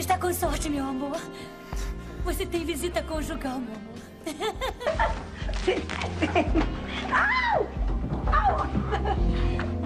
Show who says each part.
Speaker 1: está com sorte, meu amor. Você tem visita conjugal, meu amor.
Speaker 2: Au! Au!